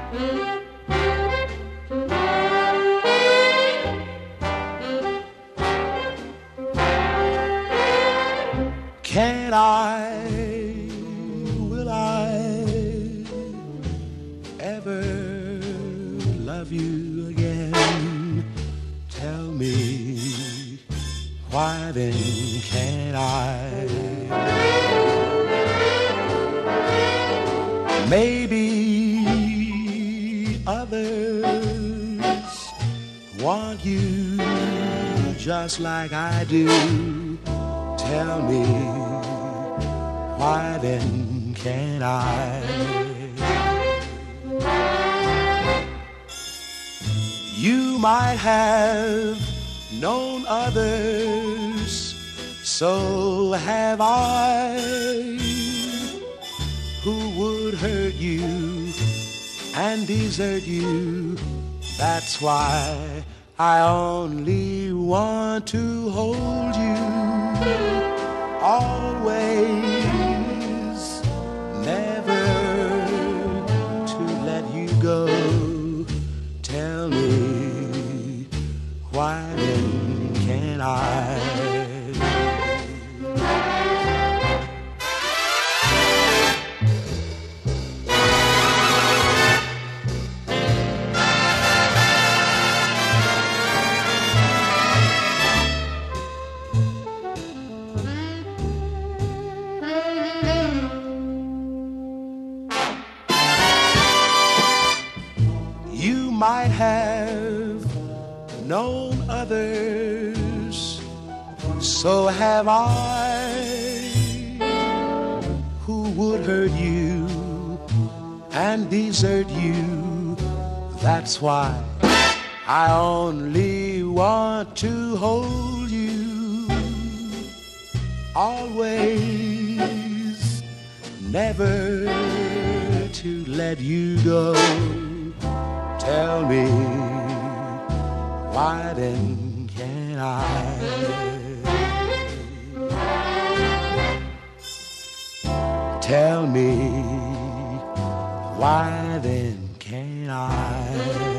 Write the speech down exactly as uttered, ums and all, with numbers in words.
Can I, will I ever love you again? Tell me, why then can't I? Maybe others want you just like I do. Tell me, why then can't I? You might have known others, so have I, who would hurt you and desert you. That's why I only want to hold you always, never to let you go. Tell me, why then can't I? You might have known others, so have I, who would hurt you and desert you. That's why I only want to hold you always, never to let you go. Tell me, why then can't I? Tell me, why then can't I?